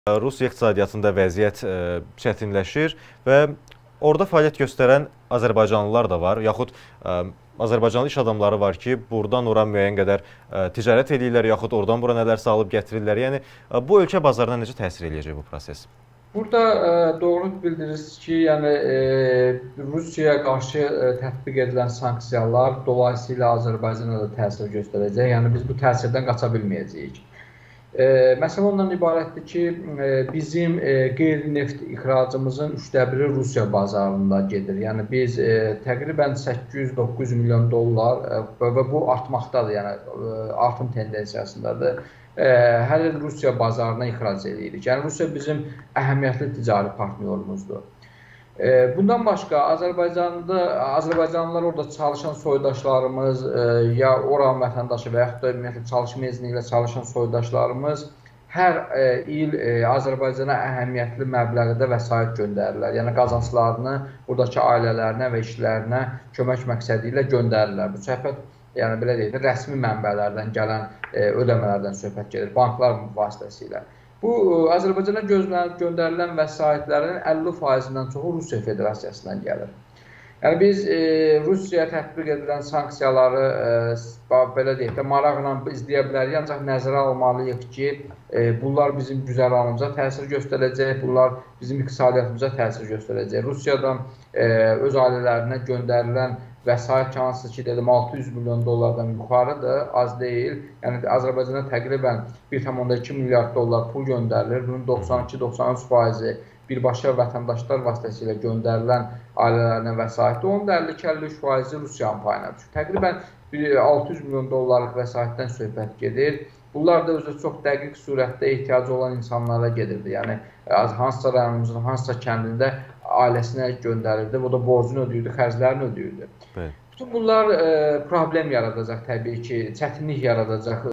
Rusiya iqtisadiyyatında vəziyyət çətinləşir və orada fəaliyyət göstərən Azərbaycanlılar da var, yaxud Azərbaycanlı iş adamları var ki, buradan ora müəyyən qədər ticarət edirlər, yaxud oradan bura nələrsə alıb gətirirlər. Yəni, bu ölkə bazarına necə təsir edəcək bu proses? Burada doğru bildirirsiniz ki, yəni Rusiyaya qarşı tətbiq edilən sanksiyalar dolayısıyla Azərbaycana da təsir göstərəcək. Yəni biz bu təsirdən qaça bilməyəcəyik. Məsələ ondan ibarətdir ki, bizim qeyri-neft ixracımızın 1/3-ü Rusiya bazarında gedir. Yəni biz təqribən 800-900 milyon dollar və bu artmaqdadır, yəni artım tendensiyasındadır. Hər il Rusiya bazarına ixrac edirik. Yəni Rusiya bizim əhəmiyyətli ticari partnyorumuzdur. Bundan başqa Azərbaycanlılar orada çalışan soydaşlarımız, ya oranın vətəndaşı və yaxud da ümumiyyətlə çalışma izni ilə çalışan soydaşlarımız hər il Azərbaycana əhəmiyyətli məbləğdə vəsait göndərirlər. Yəni qazanclarını buradakı ailələrinə və işlərinə kömək məqsədi ilə göndərirlər. Bu söhbət, yəni belə deyək də, rəsmi mənbələrdən gələn ödəmələrdən söhbət gedir, banklar vasitəsilə. Bu, Azərbaycana göndərilən vəsaitlərin 50%-dən çoxu Rusiya Federasiyasından gəlir. Yəni biz Rusiyaya tətbiq edilən sanksiyaları belə deyək də, maraqla izləyə bilərik, ancaq nəzərə almalıyıq ki, bunlar bizim güzəranımıza təsir göstərəcək, bunlar bizim iqtisadiyyatımıza təsir göstərəcək. Rusiyadan öz ailələrinə göndərilən vəsait hansı ki, dedim, 600 milyon dollardan yuxarıdır, az deyil. Yəni Azərbaycana təqribən 1,2 milyard dollar pul göndərilir. Bunun 92-93%-i birbaşa vətəndaşlar vasitəsilə göndərilən ailələrinə vəsaitdir. Onun da 52-53%-i Rusiyanın payına düşür. Təqribən 600 milyon dollarlıq vəsaitdən söhbət gedir. Bunlar da özü çox dəqiq surətdə ehtiyacı olan insanlara gedirdi. Yəni hansısa rayonumuzun, hansısa kəndində ailəsinə göndərirdi, o da borcunu ödəyirdi, xərclərini ödəyirdi. Bütün bunlar problem yaradacaq təbii ki, çətinlik yaradacaq